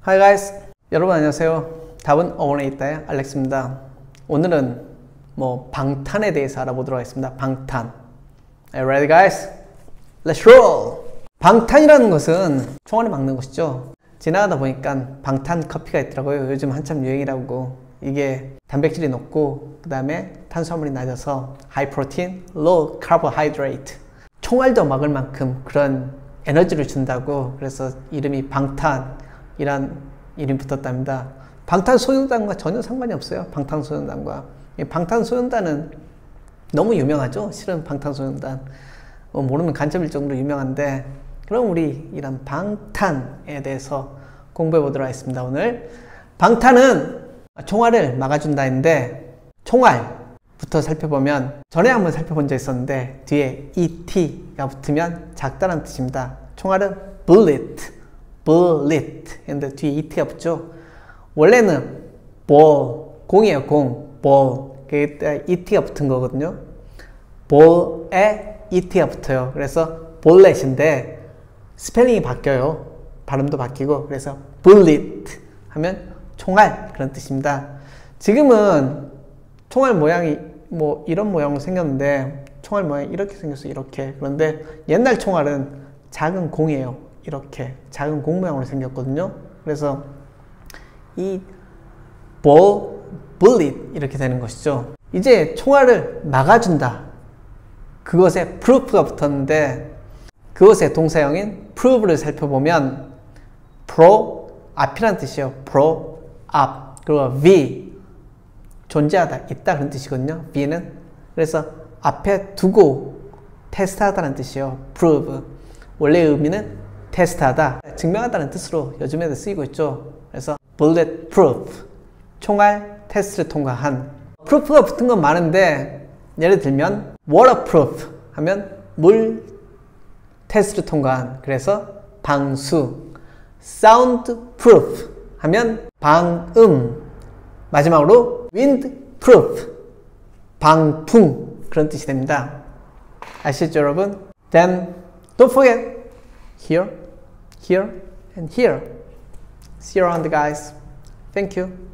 Hi guys, 여러분 안녕하세요. 답은 어원에 있다의 알렉스입니다. 오늘은 방탄에 대해서 알아보도록 하겠습니다. 방탄. Are you ready guys? Let's roll! 방탄이라는 것은 총알을 막는 것이죠. 지나가다 보니까 방탄 커피가 있더라고요. 요즘 한참 유행이라고. 이게 단백질이 높고 그 다음에 탄수화물이 낮아서 high protein, low carbohydrate. 총알도 막을 만큼 그런 에너지를 준다고. 그래서 이름이 방탄이란 이름이 붙었답니다. 방탄소년단과 전혀 상관이 없어요. 방탄소년단과. 방탄소년단은 너무 유명하죠. 실은 방탄소년단 모르면 간첩일 정도로 유명한데, 그럼 우리 이런 방탄에 대해서 공부해 보도록 하겠습니다. 오늘 방탄은 총알을 막아준다 했는데, 총알부터 살펴보면 전에 한번 살펴본 적 있었는데 뒤에 ET가 붙으면 작다는 뜻입니다. 총알은 bullet 했는데 뒤에 ET가 붙죠. 원래는 ball, 공이에요. 공, ball. 그때 ET가 붙은 거거든요. ball에 ET가 붙어요. 그래서 bullet인데 스펠링이 바뀌어요. 발음도 바뀌고. 그래서 bullet 하면 총알, 그런 뜻입니다. 지금은 총알 모양이 이런 모양으로 생겼는데, 총알 모양이 이렇게 생겼어요. 이렇게. 그런데 옛날 총알은 작은 공이에요. 이렇게 작은 공 모양으로 생겼거든요. 그래서 이 bullet 이렇게 되는 것이죠. 이제 총알을 막아준다, 그것에 proof가 붙었는데, 그것의 동사형인 prove를 살펴보면 pro, 앞이라는 뜻이에요. pro, 앞. 그리고 v, 존재하다, 있다, 그런 뜻이거든요. v는. 그래서 앞에 두고 테스트하다는 뜻이에요. prove. 원래의 의미는 테스트하다, 증명하다는 뜻으로 요즘에도 쓰이고 있죠. 그래서 bulletproof, 총알 테스트를 통과한. proof가 붙은 건 많은데, 예를 들면 waterproof 하면 물 테스트를 통과한. 그래서 방수. soundproof 하면 방음. 마지막으로 windproof, 방풍, 그런 뜻이 됩니다. 아시죠 여러분? Then don't forget here, here, and here. See you around guys. Thank you.